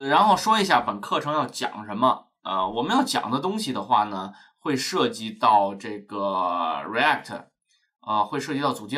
然后说一下本课程要讲什么。我们要讲的东西的话呢，会涉及到这个 React，会涉及到组件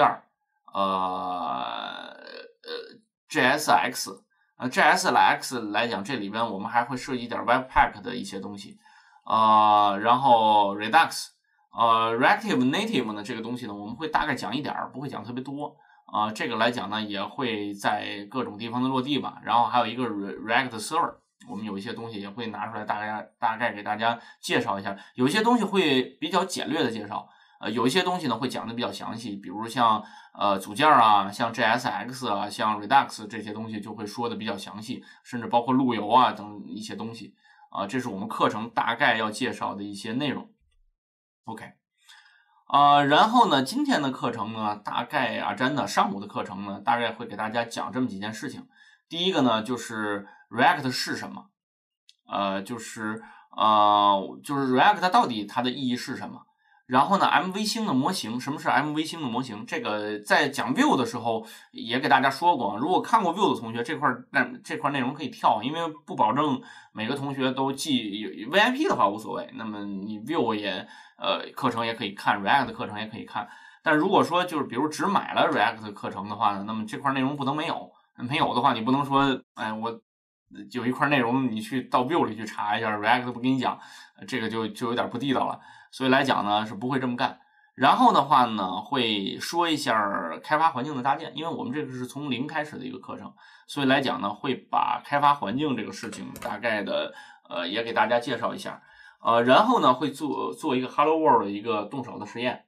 ，JSX，JSX 来讲，这里边我们还会涉及一点 Webpack 的一些东西，然后 Redux，Reactive Native 呢这个东西呢，我们会大概讲一点，不会讲特别多。这个来讲呢，也会在各种地方的落地吧。然后还有一个 React Server， 我们有一些东西也会拿出来，大概给大家介绍一下。有一些东西会比较简略的介绍，有一些东西呢会讲的比较详细，比如像组件啊，像 JSX 啊，像 Redux 这些东西就会说的比较详细，甚至包括路由啊等一些东西。这是我们课程大概要介绍的一些内容。OK。然后呢，今天的课程呢，大概真的上午的课程呢，大概会给大家讲这么几件事情。第一个呢，就是 React 是什么？就是 React 它到底它的意义是什么？然后呢 ，MV 星的模型，什么是 MV 星的模型？这个在讲 Vue 的时候也给大家说过，如果看过 Vue 的同学，这块内容可以跳，因为不保证每个同学都记 VIP 的话无所谓。那么你 Vue 也课程也可以看 ，React 的课程也可以看。但如果说就是比如只买了 React 的课程的话呢，那么这块内容不能没有。没有的话，你不能说，我有一块内容你去到 Vue 里去查一下 ，React 不跟你讲，这个就有点不地道了。所以来讲呢，是不会这么干。然后的话呢，会说一下开发环境的搭建，因为我们这个是从零开始的一个课程，所以来讲呢，会把开发环境这个事情大概的也给大家介绍一下。然后呢，会做一个 Hello World 的一个动手的实验，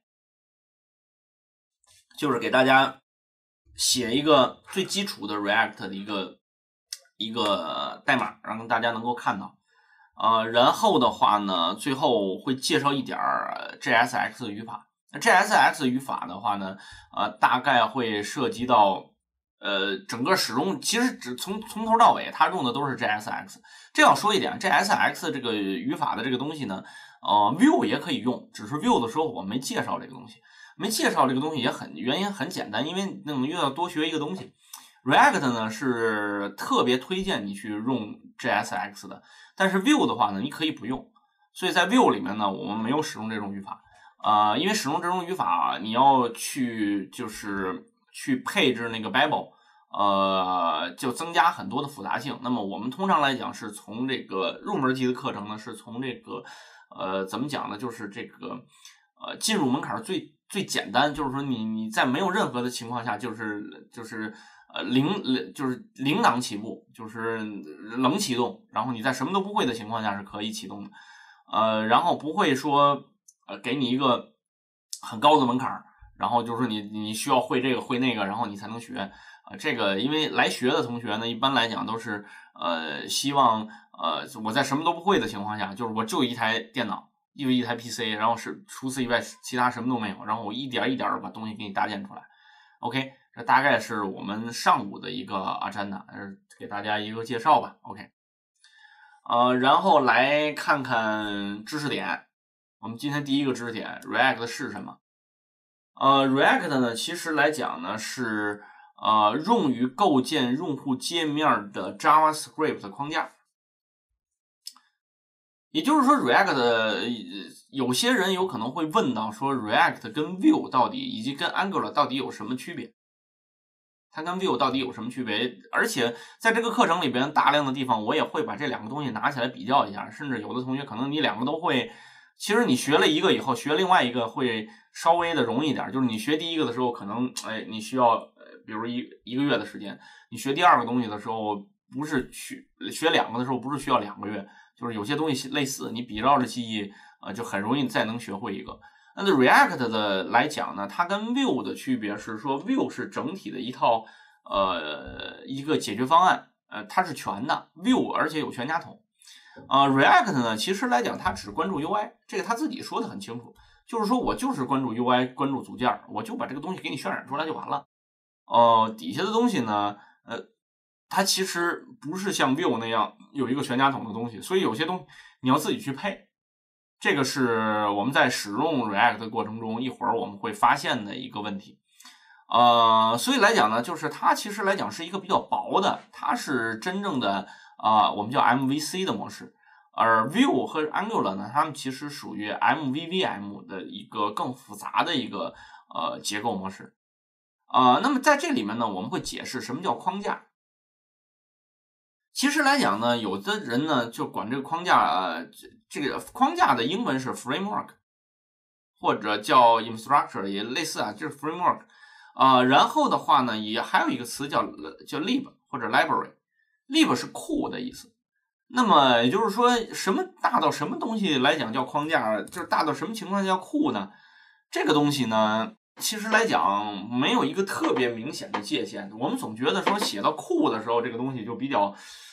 就是给大家写一个最基础的 React 的一个代码，让大家能够看到。然后的话呢，最后会介绍一点JSX 的语法。JSX 语法的话呢，大概会涉及到整个使用，其实从头到尾，它用的都是 JSX。这样说一点 ，JSX 这个语法的这个东西呢，Vue 也可以用，只是 Vue 的时候我没介绍这个东西，原因很简单，因为那么又要多学一个东西。React 呢是特别推荐你去用 JSX 的，但是 Vue 的话呢，你可以不用。所以在 Vue 里面呢，我们没有使用这种语法，因为使用这种语法，你要去配置那个 Babel，就增加很多的复杂性。那么我们通常来讲是从这个入门级的课程呢，是从这个怎么讲呢？就是这个进入门槛最简单，就是说你在没有任何的情况下，就是零档起步，就是冷启动，然后你在什么都不会的情况下是可以启动的，然后不会说给你一个很高的门槛，然后就是你需要会这个会那个，然后你才能学。这个因为来学的同学呢，一般来讲都是希望我在什么都不会的情况下，就是我就一台电脑，一台 PC， 然后是除此以外其他什么都没有，然后我一点一点把东西给你搭建出来。OK， 这大概是我们上午的一个agenda，给大家一个介绍吧。OK， 然后来看看知识点。我们今天第一个知识点 ，React 是什么？React 呢，其实来讲呢是用于构建用户界面的 JavaScript 框架。也就是说 ，React 有些人有可能会问到说 ，React 跟 Vue 到底以及跟 Angular 到底有什么区别？它跟 Vue 到底有什么区别？而且在这个课程里边，大量的地方我也会把这两个东西拿起来比较一下，甚至有的同学可能你两个都会，其实你学了一个以后，学另外一个会稍微的容易一点。就是你学第一个的时候，可能你需要比如一个月的时间；你学第二个东西的时候，不是学两个的时候，不是需要2个月。就是有些东西类似，你比照着记忆，就很容易再能学会一个。那 React 的来讲呢，它跟 Vue 的区别是说 Vue 是整体的一套一个解决方案，它是全的 Vue， 而且有全家桶。React 呢，其实来讲它只关注 UI， 这个他自己说的很清楚，就是说我就是关注 UI， 关注组件，我就把这个东西给你渲染出来就完了。底下的东西呢，它其实不是像 Vue 那样有一个全家桶的东西，所以有些东西你要自己去配。这个是我们在使用 React 的过程中，一会儿我们会发现的一个问题。所以来讲呢，就是它其实来讲是一个比较薄的，它是真正的我们叫 MVC 的模式，而 Vue 和 Angular 呢，它们其实属于 MVVM 的一个更复杂的一个结构模式。那么在这里面呢，我们会解释什么叫框架。其实来讲呢，有的人呢就管这个框架，这个框架的英文是 framework， 或者叫 infrastructure， 也类似就是 framework。然后的话呢，也还有一个词叫 lib 或者 library。lib 是库的意思。那么也就是说，什么大到什么东西来讲叫框架，就是大到什么情况下叫库呢？这个东西呢，其实来讲没有一个特别明显的界限。我们总觉得说写到库的时候，这个东西就比较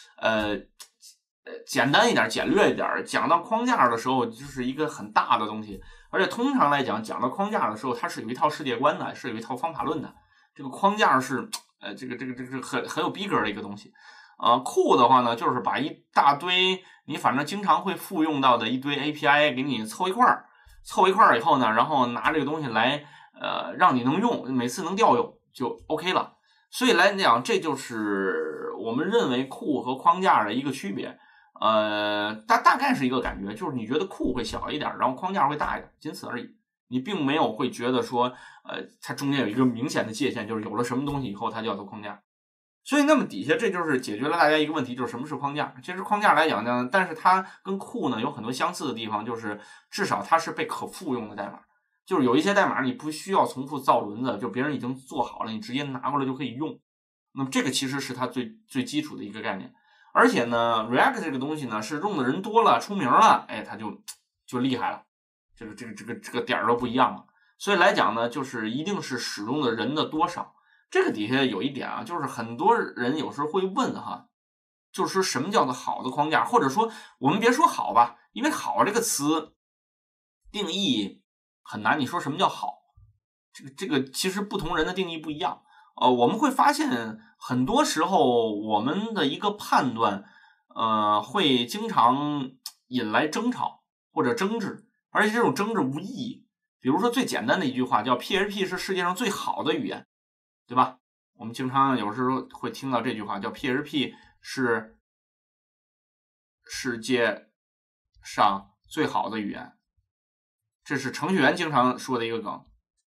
简单一点、简略一点；讲到框架的时候，就是一个很大的东西。而且通常来讲，讲到框架的时候，它是有一套世界观的，是有一套方法论的。这个框架是这个很有逼格的一个东西。库的话呢，就是把一大堆你反正经常会复用到的一堆 API 给你凑一块以后呢，然后拿这个东西来让你能用，每次能调用就 OK 了。所以来讲，这就是我们认为库和框架的一个区别。大概是一个感觉，就是你觉得库会小一点，然后框架会大一点，仅此而已。你并没有会觉得说它中间有一个明显的界限，就是有了什么东西以后它就叫做框架。所以那么底下这就是解决了大家一个问题，就是什么是框架。其实框架来讲呢，但是它跟库呢有很多相似的地方，就是至少它是被可复用的代码，就是有一些代码你不需要重复造轮子，就别人已经做好了，你直接拿过来就可以用。那么这个其实是它最基础的一个概念。而且呢 React 这个东西呢是用的人多了出名了，它就厉害了，这个点儿都不一样了。所以来讲呢，就是一定是使用的人的多少。这个底下有一点啊，就是很多人有时候会问哈，就是说什么叫做好的框架，或者说我们别说好吧，因为好这个词定义很难。你说什么叫好？这个其实不同人的定义不一样。我们会发现很多时候我们的一个判断，会经常引来争吵或者争执，而且这种争执无意义。比如说最简单的一句话叫 PHP 是世界上最好的语言，对吧？我们经常有时候会听到这句话叫 PHP 是世界上最好的语言，这是程序员经常说的一个梗。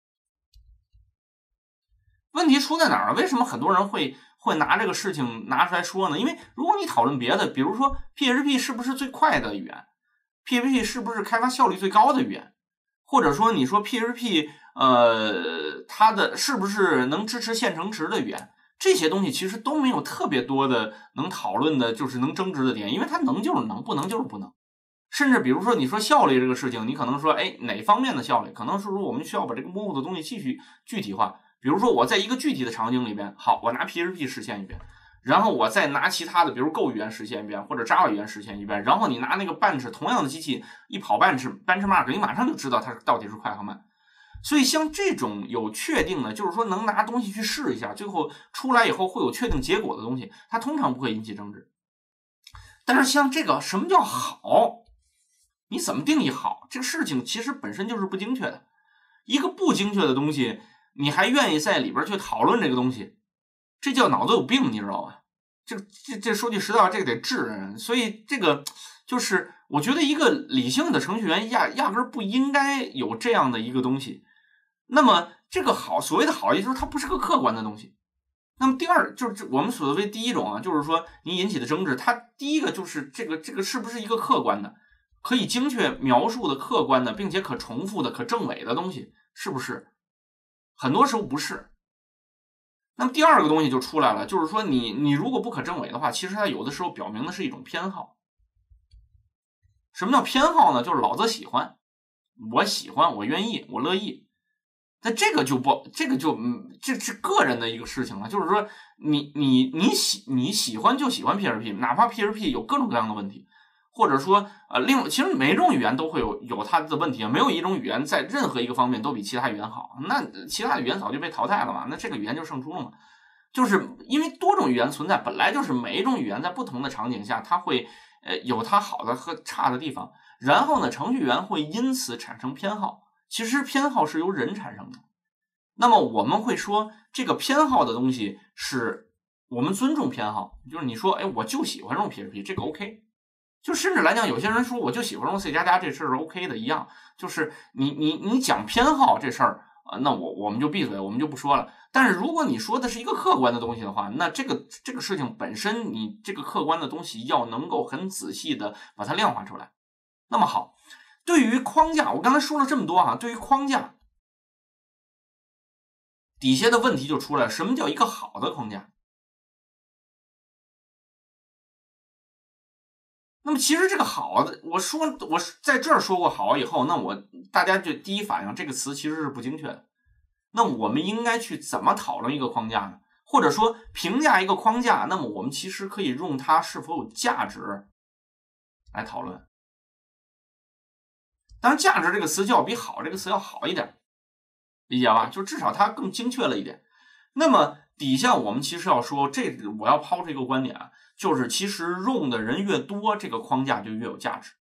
问题出在哪儿？为什么很多人会拿这个事情拿出来说呢？因为如果你讨论别的，比如说 PHP 是不是最快的语言， PHP 是不是开发效率最高的语言，或者说你说 PHP 它的是不是能支持线程池的语言，这些东西其实都没有特别多的能讨论的，就是能争执的点，因为它能就是能，不能就是不能。甚至比如说你说效率这个事情，你可能说哪方面的效率，可能是说我们需要把这个模糊的东西继续具体化。比如说我在一个具体的场景里边，好，我拿 PHP 实现一遍，然后我再拿其他的比如 Go 语言实现一遍，或者 Java 语言实现一遍，然后你拿那个 bench 同样的机器一跑 benchmark， 你马上就知道它到底是快和慢。所以像这种有确定的，就是说能拿东西去试一下，最后出来以后会有确定结果的东西，它通常不会引起争执。但是像这个什么叫好，你怎么定义好，这个事情其实本身就是不精确的。一个不精确的东西你还愿意在里边去讨论这个东西，这叫脑子有病，你知道吧？这说句实在话，这个得治人。所以这个就是我觉得一个理性的程序员压根不应该有这样的一个东西。那么这个好，所谓的好，也就是它不是个客观的东西。那么第二就是我们所谓第一种啊，就是说你引起的争执，它第一个就是这个是不是一个客观的，可以精确描述的客观的，并且可重复的、可证伪的东西，是不是？很多时候不是。那么第二个东西就出来了，就是说你如果不可证伪的话，其实它有的时候表明的是一种偏好。什么叫偏好呢？就是老子喜欢，我喜欢，我愿意，我乐意。那这个这是个人的一个事情了，就是说你喜欢就喜欢 PHP， 哪怕 PHP 有各种各样的问题。或者说其实每种语言都会有它的问题啊，没有一种语言在任何一个方面都比其他语言好，那其他语言早就被淘汰了嘛，那这个语言就胜出了嘛。就是因为多种语言存在，本来就是每一种语言在不同的场景下它会有它好的和差的地方，然后呢程序员会因此产生偏好，其实偏好是由人产生的。那么我们会说这个偏好的东西是我们尊重偏好，就是你说，哎，我就喜欢用 PHP， 这个 OK。就甚至来讲，有些人说我就喜欢用 C++，这事儿是 OK 的一样。就是你讲偏好这事儿啊，那我们就闭嘴，我们就不说了。但是如果你说的是一个客观的东西的话，那这个事情本身，你这个客观的东西要能够很仔细的把它量化出来。那么好，对于框架，我刚才说了这么多哈，对于框架底下的问题就出来了，什么叫一个好的框架？那么其实这个好的，我在这儿说过好以后，那大家就第一反应这个词其实是不精确的。那我们应该去怎么讨论一个框架呢？或者说评价一个框架，那么我们其实可以用它是否有价值来讨论。当然，价值这个词就要比好这个词要好一点，理解吧？就至少它更精确了一点。那么底下我们其实要说，我要抛出一个观点啊，就是其实用的人越多，这个框架就越有价值。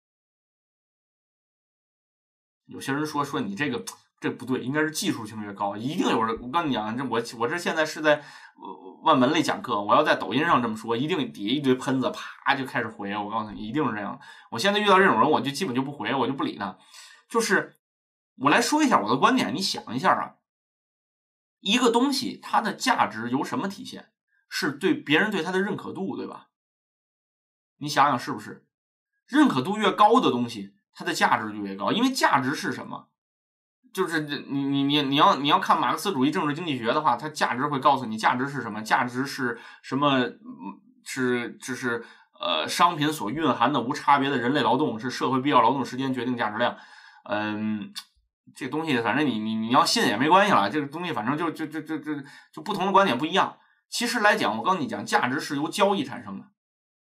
有些人说你这不对，应该是技术性越高，一定有人。我跟你讲，我这现在是在万门类讲课，我要在抖音上这么说，一定底下一堆喷子啪就开始回。我告诉你，一定是这样。我现在遇到这种人，我就基本就不回，我就不理他。就是我来说一下我的观点，你想一下啊，一个东西它的价值由什么体现？是对别人对它的认可度，对吧？你想想是不是？认可度越高的东西，它的价值就越高，因为价值是什么？就是你要看马克思主义政治经济学的话，它价值会告诉你价值是什么？价值是什么？是商品所蕴含的无差别的人类劳动，是社会必要劳动时间决定价值量。这东西反正你要信也没关系了，这个东西反正就不同的观点不一样。其实来讲，我告诉你讲，价值是由交易产生的。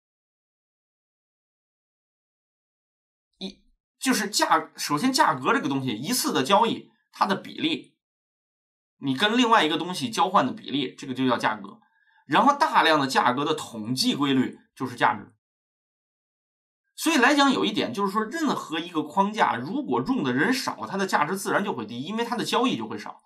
就是首先价格这个东西，一次的交易，它的比例，你跟另外一个东西交换的比例，这个就叫价格。然后大量的价格的统计规律就是价值。所以来讲，有一点就是说，任何一个框架，如果用的人少，它的价值自然就会低，因为它的交易就会少。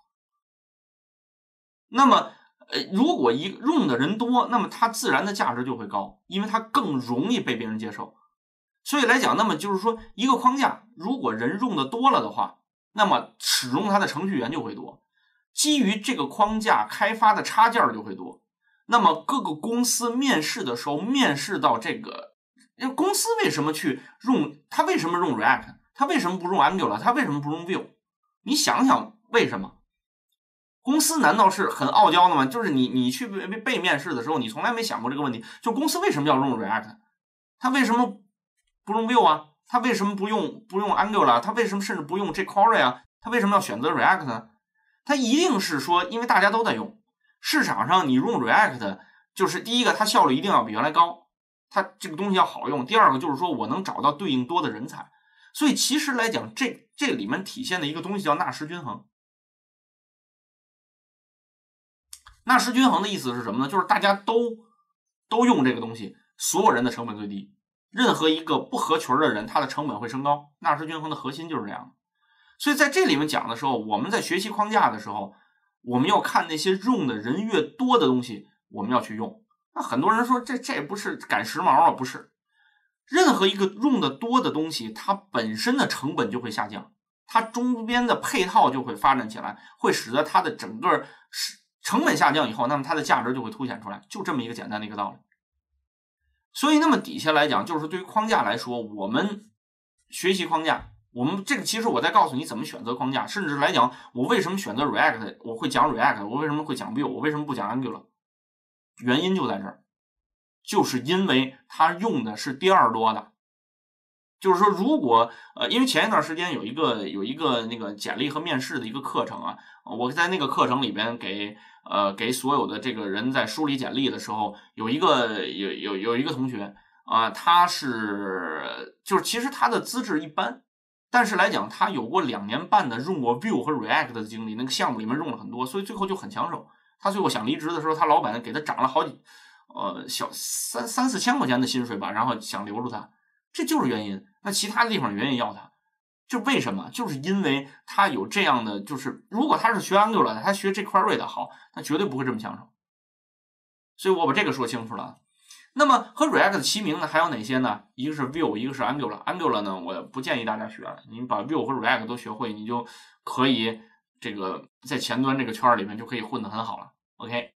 那么，如果用的人多，那么它自然的价值就会高，因为它更容易被别人接受。所以来讲，那么就是说，一个框架如果人用的多了的话，那么使用它的程序员就会多，基于这个框架开发的插件就会多。那么各个公司面试的时候，面试到这个公司为什么去用？他为什么用 React？ 他为什么不用 Angular？ 他为什么不用 Vue？ 你想想为什么？公司难道是很傲娇的吗？就是你去被面试的时候，你从来没想过这个问题，就公司为什么要用 React？ 他为什么不用 Vue 啊？他为什么不用 Angular？ 他为什么甚至不用 jQuery 啊？他为什么要选择 React 呢？他一定是说，因为大家都在用，市场上你用 React， 就是第一个，它效率一定要比原来高，它这个东西要好用；第二个就是说我能找到对应多的人才。所以其实来讲，这里面体现的一个东西叫纳什均衡。纳什均衡的意思是什么呢？就是大家都用这个东西，所有人的成本最低。任何一个不合群的人，他的成本会升高。纳什均衡的核心就是这样的。所以在这里面讲的时候，我们在学习框架的时候，我们要看那些用的人越多的东西，我们要去用。那很多人说这不是赶时髦啊？不是，任何一个用的多的东西，它本身的成本就会下降，它周边的配套就会发展起来，会使得它的整个成本下降以后，那么它的价值就会凸显出来，就这么一个简单的一个道理。所以那么底下来讲，就是对于框架来说，我们学习框架，我们这个其实我在告诉你怎么选择框架，甚至来讲我为什么选择 React， 我会讲 React， 我为什么会讲 Vue， 我为什么不讲 Angular， 原因就在这儿，就是因为它用的是第二多的。就是说，如果因为前一段时间有一个那个简历和面试的一个课程啊，我在那个课程里边给所有的这个人在梳理简历的时候，有一个同学啊，他就是其实他的资质一般，但是来讲他有过2年半的用过 Vue 和 React 的经历，那个项目里面用了很多，所以最后就很抢手。他最后想离职的时候，他老板给他涨了好几小3-4千块钱的薪水吧，然后想留住他，这就是原因。那其他的地方原因要他，就为什么？就是因为他有这样的，就是如果他是学 Angular 的，他学jQuery的好，他绝对不会这么抢手。 所以我把这个说清楚了。那么和 React 齐名的还有哪些呢？一个是 Vue， 一个是 Angular。Angular 呢，我不建议大家学了，你把 Vue 和 React 都学会，你就可以这个在前端这个圈里面就可以混得很好了。OK。